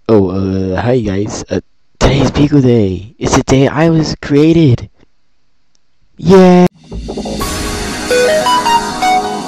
Oh, hi guys. Today's Pico Day. It's the day I was created. Yeah.